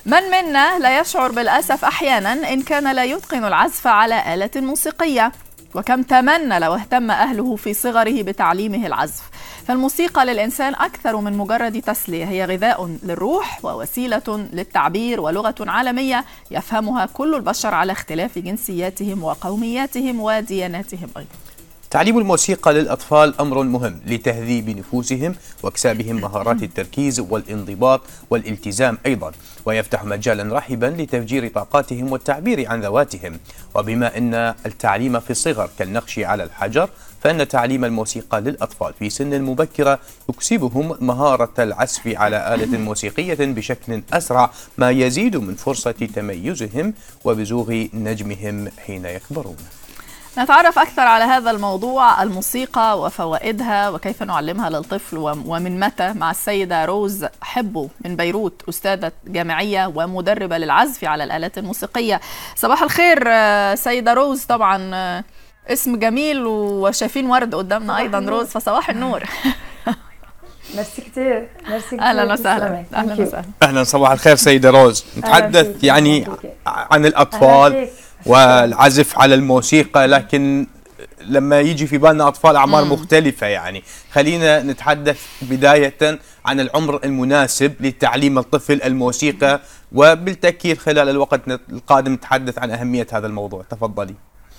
من منا لا يشعر بالأسف أحيانا إن كان لا يتقن العزف على آلة موسيقية، وكم تمنى لو اهتم أهله في صغره بتعليمه العزف. فالموسيقى للإنسان أكثر من مجرد تسلية، هي غذاء للروح ووسيلة للتعبير ولغة عالمية يفهمها كل البشر على اختلاف جنسياتهم وقومياتهم ودياناتهم أيضا. تعليم الموسيقى للأطفال أمر مهم لتهذيب نفوسهم واكسابهم مهارات التركيز والانضباط والالتزام أيضا، ويفتح مجالا رحبا لتفجير طاقاتهم والتعبير عن ذواتهم. وبما أن التعليم في الصغر كالنقش على الحجر، فإن تعليم الموسيقى للأطفال في سن مبكرة يكسبهم مهارة العزف على آلة موسيقية بشكل أسرع، ما يزيد من فرصة تميزهم وبزوغ نجمهم حين يكبرون. نتعرف أكثر على هذا الموضوع، الموسيقى وفوائدها وكيف نعلمها للطفل ومن متى، مع السيدة روز حبو من بيروت، أستاذة جامعية ومدربة للعزف على الآلات الموسيقية. صباح الخير سيدة روز. طبعا اسم جميل وشايفين ورد قدامنا أيضا روز، فصباح النور. ميرسي كثير. أهلا وسهلا. أهلا وسهلا. أهلا، صباح الخير سيدة روز. نتحدث يعني عن الأطفال والعزف على الموسيقى، لكن لما يجي في بالنا أطفال أعمار مختلفة، يعني خلينا نتحدث بداية عن العمر المناسب لتعليم الطفل الموسيقى، وبالتأكيد خلال الوقت القادم نتحدث عن أهمية هذا الموضوع. تفضلي.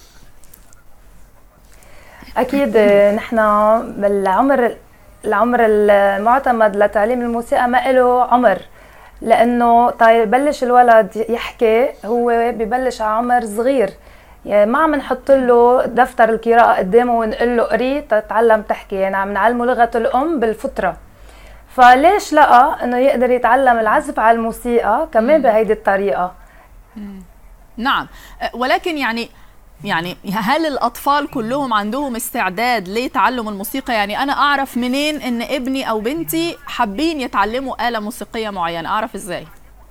أكيد نحن العمر المعتمد لتعليم الموسيقى ما له عمر، لأنه يبلش الولد يحكي هو ببلش على عمر صغير، يعني ما عم نحط له دفتر القراءة قدامه ونقول له قري تتعلم تحكي، يعني عم نعلمه لغة الأم بالفطرة. فليش لقى إنه يقدر يتعلم العزف على الموسيقى كمان بهيدي الطريقة؟ نعم، ولكن يعني هل الأطفال كلهم عندهم استعداد لتعلم الموسيقى؟ يعني أنا أعرف منين إن ابني أو بنتي حابين يتعلموا آلة موسيقية معينة؟ أعرف إزاي؟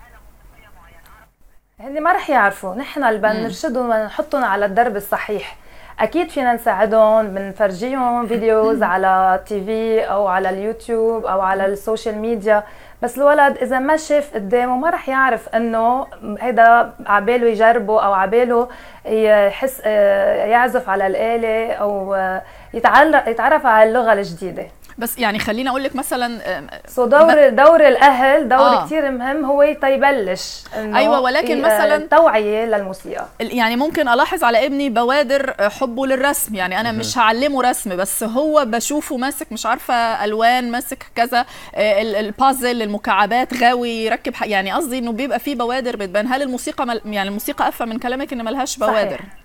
هني ما رح يعرفوا، نحن اللي بنرشدهم ونحطهم على الدرب الصحيح. أكيد فينا نساعدهم، بنفرجيهم فيديوز على تي في أو على اليوتيوب أو على السوشيال ميديا، بس الولد إذا ما شاف قدامه ما رح يعرف إنه هيدا عباله يجربه أو عباله يحس يعزف على الآلة أو يتعرف على اللغة الجديدة. بس يعني خليني اقول لك مثلا دور الاهل دور كثير مهم، هو يبلش ايوه، ولكن مثلا توعيه للموسيقى. يعني ممكن الاحظ على ابني بوادر حبه للرسم، يعني انا مش هعلمه رسم، بس هو بشوفه ماسك مش عارفه الوان، ماسك كذا البازل، المكعبات، غاوي يركب، يعني قصدي انه بيبقى فيه بوادر بتبان. هل الموسيقى يعني الموسيقى افهم من كلامك ان ملهاش بوادر؟ صحيح.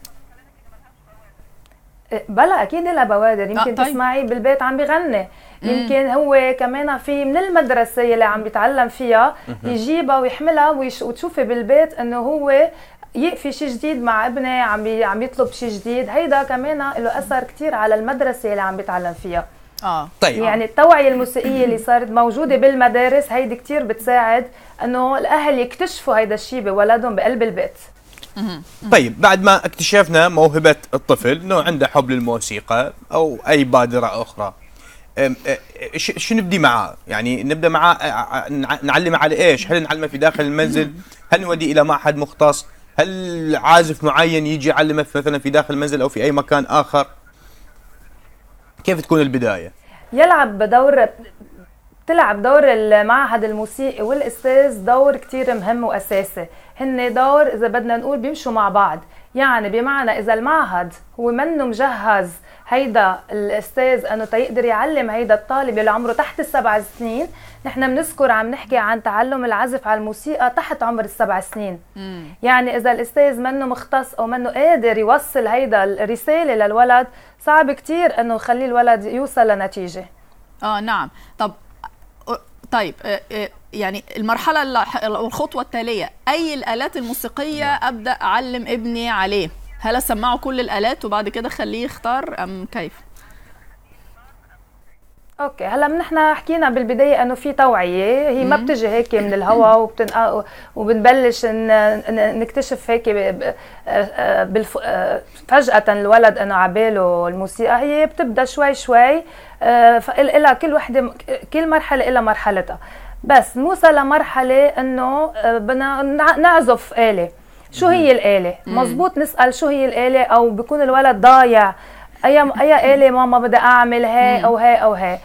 بلا اكيد لها بوادر، يمكن طيب. تسمعي بالبيت عم بيغني، يمكن هو كمان في من المدرسه اللي عم بيتعلم فيها يجيبها ويحملها وتشوفي بالبيت انه هو في شيء جديد مع ابنه، عم يطلب شيء جديد. هيدا كمان له اثر كثير على المدرسه اللي عم بيتعلم فيها. طيب. يعني التوعيه الموسيقيه اللي صارت موجوده بالمدارس هيدي كثير بتساعد انه الاهل يكتشفوا هيدا الشيء بولدهم بقلب البيت. طيب، بعد ما اكتشفنا موهبة الطفل انه عنده حب للموسيقى او اي بادرة اخرى، شو نبدي معاه؟ يعني نبدا معاه نعلمه على ايش؟ هل نعلمه في داخل المنزل؟ هل نوديه الى معهد مختص؟ هل عازف معين يجي يعلمه مثلا في داخل المنزل او في اي مكان اخر؟ كيف تكون البداية؟ تلعب دور المعهد الموسيقي والاستاذ دور كتير مهم واساسي. هن دور اذا بدنا نقول بيمشوا مع بعض، يعني بمعنى اذا المعهد هو منه مجهز هيدا الاستاذ انه تيقدر يعلم هيدا الطالب اللي عمره تحت ال7 سنين، نحن بنذكر عم نحكي عن تعلم العزف على الموسيقى تحت عمر ال7 سنين. يعني اذا الاستاذ منه مختص او منه قادر يوصل هيدا الرساله للولد، صعب كتير انه يخلي الولد يوصل لنتيجه. نعم. طيب يعني المرحلة أو الخطوة التالية، أي الآلات الموسيقية أبدأ أعلم ابني عليه؟ هل أسمعه كل الآلات وبعد كده خليه يختار أم كيف؟ اوكي، هلا نحن حكينا بالبدايه انه في توعيه، هي ما بتجي هيك من الهواء وبنبلش نكتشف هيك فجاه الولد انه عباله الموسيقى، هي بتبدا شوي شوي، فإلها كل مرحله لها مرحلتها. بس نوصل لمرحله انه بدنا نعزف آلة. شو هي الآلة؟ مزبوط نسأل شو هي الآلة، او بيكون الولد ضايع اي آلة ماما بدي اعمل هي او هي او هي.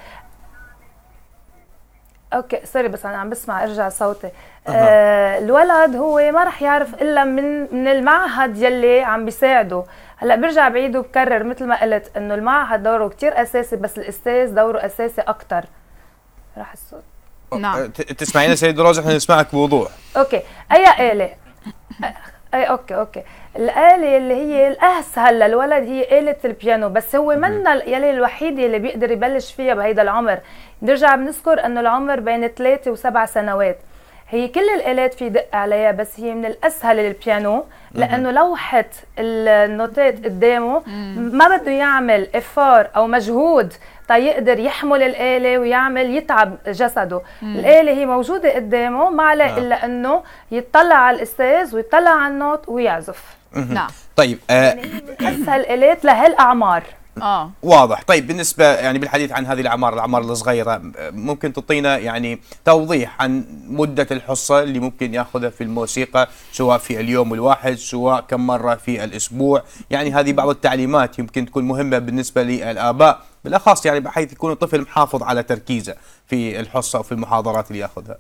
اوكي سوري بس انا عم بسمع ارجع صوتي. الولد هو ما رح يعرف الا من المعهد يلي عم بيساعده. هلا برجع بعيد وبكرر مثل ما قلت انه المعهد دوره كتير اساسي، بس الاستاذ دوره اساسي اكثر. راح الصوت. نعم تسمعينا سيد روز، احنا نسمعك بوضوح. اوكي اي آلة؟ اي اوكي الآلة اللي هي الاسهل للولد هي آلة البيانو، بس هو منا الآلة الوحيدة اللي بيقدر يبلش فيها بهيدا العمر. نرجع بنذكر انه العمر بين 3 و7 سنوات. هي كل الآلات في دق عليها، بس هي من الاسهل البيانو، لانه لوحة النوتات قدامه ما بده يعمل افار او مجهود يقدر يحمل الآلة ويعمل يتعب جسده. الآلة هي موجودة قدامه، ما عليه إلا أنه يطلع على الأستاذ ويطلع على النوت ويعزف. نعم. طيب يعني من أسهل الآلات لهالأعمار. واضح. طيب بالنسبة يعني بالحديث عن هذه الأعمار الصغيرة، ممكن تعطينا يعني توضيح عن مدة الحصة اللي ممكن يأخذها في الموسيقى، سواء في اليوم الواحد سواء كم مرة في الأسبوع؟ يعني هذه بعض التعليمات يمكن تكون مهمة بالنسبة للآباء بالأخص، يعني بحيث يكون الطفل محافظ على تركيزه في الحصة أو في المحاضرات اللي يأخذها.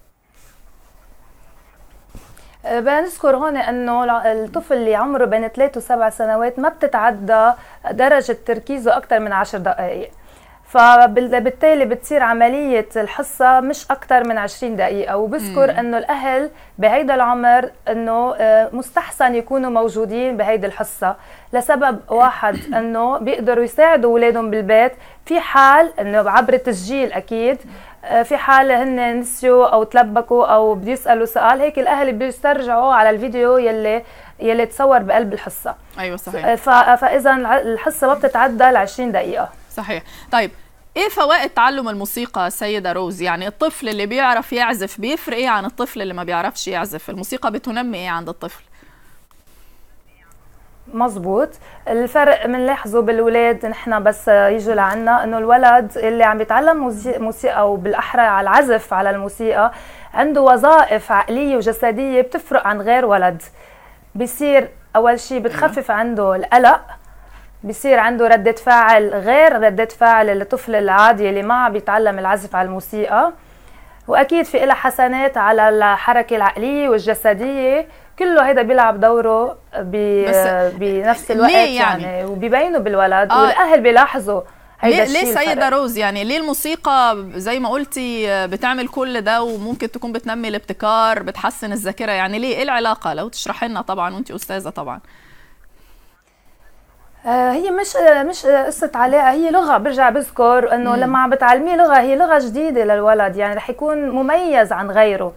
بنذكر هون انه الطفل اللي عمره بين 3 و7 سنوات ما بتتعدى درجة تركيزه اكثر من 10 دقائق، فبالتالي بتصير عملية الحصة مش اكثر من 20 دقيقة. وبذكر انه الاهل بهيدا العمر انه مستحسن يكونوا موجودين بهيدي الحصة لسبب واحد، انه بيقدروا يساعدوا اولادهم بالبيت في حال انه عبر التسجيل اكيد، في حال هن نسيوا او تلبكوا او بده يسالوا سؤال، هيك الاهل بيسترجعوا على الفيديو يلي تصور بقلب الحصه. ايوه صحيح. فاذا الحصه ما بتتعدى ل 20 دقيقه. صحيح. طيب ايه فوائد تعلم الموسيقى سيدة روز؟ يعني الطفل اللي بيعرف يعزف بيفرق ايه عن الطفل اللي ما بيعرفش يعزف؟ الموسيقى بتنمي ايه عند الطفل؟ مزبوط. الفرق بنلاحظه بالولاد نحن بس يجوا لعنا، انه الولد اللي عم بيتعلم موسيقى وبالاحرى على العزف على الموسيقى عنده وظائف عقليه وجسديه بتفرق عن غير ولد. بيصير اول شيء بتخفف عنده القلق، بيصير عنده ردة فعل غير ردة فعل الطفل العادي اللي ما عم بيتعلم العزف على الموسيقى. واكيد في لها حسنات على الحركه العقليه والجسديه، كله هيدا بيلعب دوره بنفس الوقت يعني وبيبينوا بالولد والاهل بيلاحظوا هيدا الشيء. ليه سيدة روز يعني ليه الموسيقى زي ما قلتي بتعمل كل ده وممكن تكون بتنمي الابتكار بتحسن الذاكره؟ يعني ليه؟ ايه العلاقه؟ لو تشرحي لنا طبعا وانت استاذه طبعا. هي مش قصة علاقة، هي لغة. برجع بذكر انه لما عم بتعلميه لغة، هي لغة جديدة للولد، يعني رح يكون مميز عن غيره.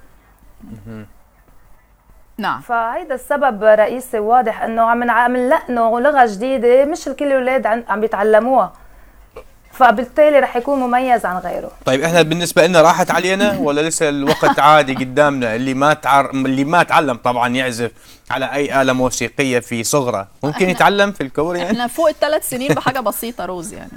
نعم. فهيدا السبب رئيسي واضح، انه عم نلقنه لغة جديدة مش كل الاولاد عم بيتعلموها، فبالتالي رح يكون مميز عن غيره. طيب احنا بالنسبه لنا راحت علينا ولا لسه الوقت عادي قدامنا؟ اللي ما تعلم طبعا يعزف على اي آلة موسيقية في صغره ممكن يتعلم في الكور يعني؟ احنا فوق ال3 سنين بحاجة بسيطة روز يعني.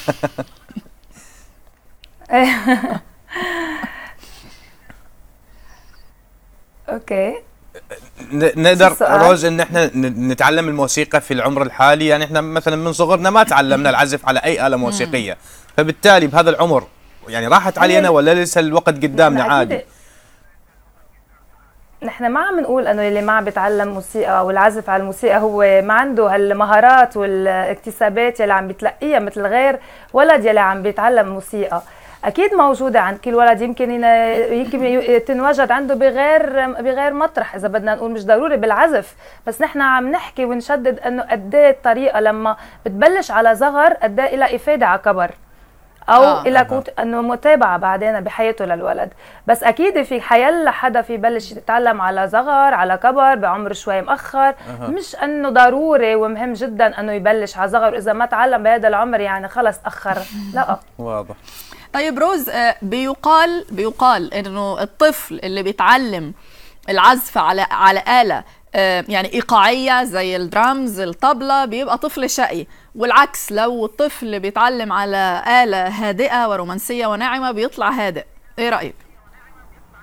اوكي. نقدر روز ان احنا نتعلم الموسيقى في العمر الحالي؟ يعني احنا مثلا من صغرنا ما تعلمنا العزف على اي آلة موسيقية، فبالتالي بهذا العمر يعني راحت علينا ولا لسه الوقت قدامنا عادي؟ نحن ما عم نقول انه اللي ما عم بيتعلم موسيقى او العزف على الموسيقى هو ما عنده هالمهارات والاكتسابات يلي عم بتلقيها مثل غير ولد يلي عم بيتعلم موسيقى. اكيد موجوده عند كل ولد، يمكن تنوجد عنده بغير مطرح اذا بدنا نقول، مش ضروري بالعزف، بس نحن عم نحكي ونشدد انه قد ايه الطريقه لما بتبلش على صغر قد ايه لها افاده على كبر، او الى انه متابعه بعدين بحياته للولد. بس اكيد في حيلا حدا في بلش يتعلم على صغر على كبر بعمر شوي مؤخر، مش انه ضروري ومهم جدا انه يبلش على صغر، اذا ما تعلم بهذا العمر يعني خلص اخر. لا. واضح. طيب روز، بيقال انه الطفل اللي بيتعلم العزف على آلة يعني إيقاعية زي الدرامز الطبلة بيبقى طفل شقي، والعكس لو الطفل بيتعلم على آلة هادئة ورومانسية وناعمة بيطلع هادئ. ايه رأيك؟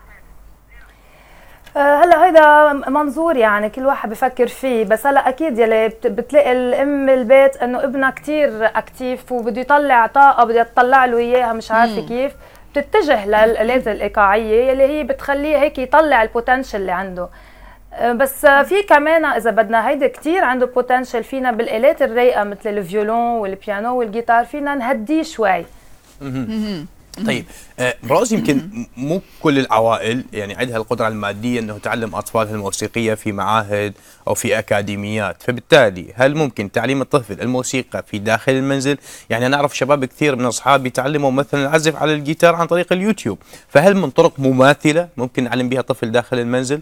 هلا هيدا منظور يعني كل واحد بفكر فيه، بس هلا اكيد يلي بتلاقي الام البيت انه ابنها كتير اكتيف وبده يطلع طاقه بدها تطلع له اياها مش عارفه كيف، بتتجه للآلات الإيقاعية اللي هي بتخليه هيك يطلع البوتنشل اللي عنده. بس في كمان اذا بدنا هيدا كتير عنده بوتنشل، فينا بالآلات الرايقه مثل الفيولون والبيانو والجيتار فينا نهديه شوي. طيب براس، يمكن مو كل العوائل يعني عندها القدرة المادية أنه تعلم أطفالها الموسيقية في معاهد أو في أكاديميات، فبالتالي هل ممكن تعليم الطفل الموسيقى في داخل المنزل؟ يعني أنا أعرف شباب كثير من أصحابي تعلموا مثلا العزف على الجيتار عن طريق اليوتيوب، فهل من طرق مماثلة ممكن نعلم بها طفل داخل المنزل؟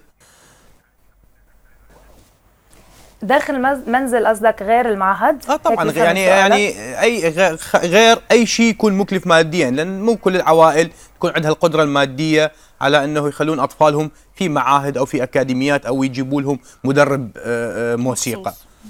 داخل المنزل قصدك غير المعهد؟ طبعا يعني اي غير اي شيء يكون مكلف ماديا، لان مو كل العوائل تكون عندها القدره الماديه على انه يخلون اطفالهم في معاهد او في اكاديميات او يجيبوا لهم مدرب موسيقى.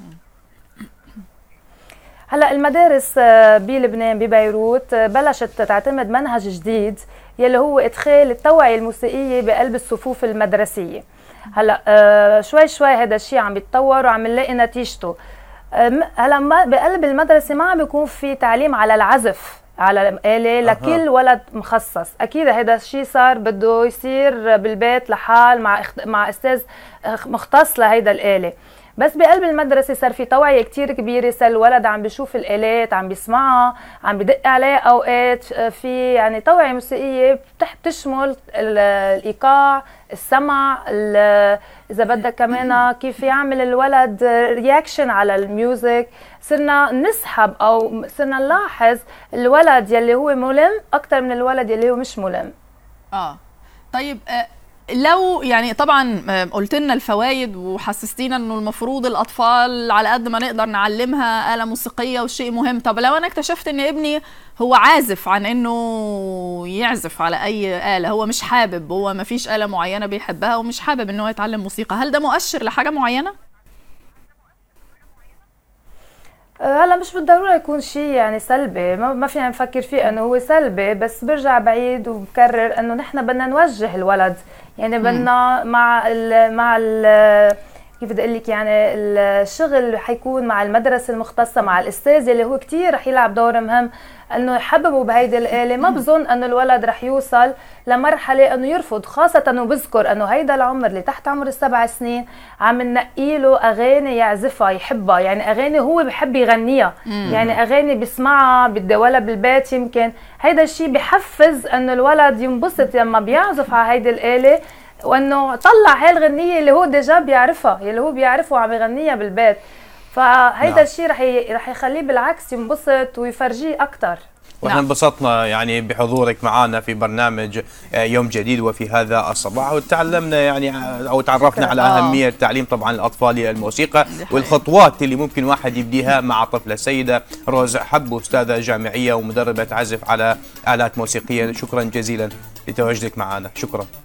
هلا المدارس بلبنان ببيروت بلشت تعتمد منهج جديد يلي هو ادخال التوعيه الموسيقيه بقلب الصفوف المدرسيه. هلا شوي شوي هذا الشيء عم بيتطور وعم نلاقي نتيجته. هلا بقلب المدرسه ما عم بيكون في تعليم على العزف على الآلة لكل ولد مخصص، اكيد هذا الشيء صار بده يصير بالبيت لحال مع استاذ مختص لهيدا الآلة. بس بقلب المدرسه صار في توعيه كتير كبيره، صار الولد عم بيشوف الآلات، عم بيسمعها، عم بدق عليها اوقات، في يعني توعيه موسيقيه بتشمل الايقاع، السمع، اذا بدك كمان كيف يعمل الولد رياكشن على الميوزك. صرنا نسحب او صرنا نلاحظ الولد يلي هو ملم اكثر من الولد يلي هو مش ملم. طيب لو يعني طبعا قلت لنا الفوائد وحسستينا انه المفروض الاطفال على قد ما نقدر نعلمها آلة موسيقية والشيء مهم، طب لو انا اكتشفت ان ابني هو عازف عن انه يعزف على اي آلة، هو مش حابب، هو ما فيش آلة معينة بيحبها ومش حابب انه يتعلم موسيقى، هل ده مؤشر لحاجة معينة؟ هلا مش بالضروره يكون شيء يعني سلبي، ما فينا نفكر فيه انه هو سلبي، بس برجع بعيد وبكرر انه نحن بدنا نوجه الولد، يعني بدنا مع ال كيف بدي اقول لك، يعني الشغل اللي حيكون مع المدرسه المختصه مع الاستاذ اللي هو كثير رح يلعب دور مهم انه يحببوا بهيدي الآلة. ما بظن انه الولد رح يوصل لمرحله انه يرفض، خاصه انه بذكر انه هيدا العمر اللي تحت عمر ال7 سنين عم ننقي له اغاني يعزفها يحبها، يعني اغاني هو بحب يغنيها، يعني اغاني بيسمعها بيتداولها بالبيت. يمكن هيدا الشيء بحفز انه الولد ينبسط لما بيعزف على هيدي الآلة، وانه طلع هاي الغنيه اللي هو ديجا بيعرفها، اللي هو بيعرفه وعم يغنيها بالبيت. فهيدا الشيء رح يخليه بالعكس ينبسط ويفرجيه اكثر. واحنا انبسطنا يعني بحضورك معنا في برنامج يوم جديد وفي هذا الصباح، وتعلمنا يعني او تعرفنا على اهميه تعليم طبعا الاطفال الموسيقى والخطوات اللي ممكن واحد يبديها مع طفله. السيده روز حبو، استاذه جامعيه ومدربه عزف على آلات موسيقيه، شكرا جزيلا لتواجدك معنا. شكرا.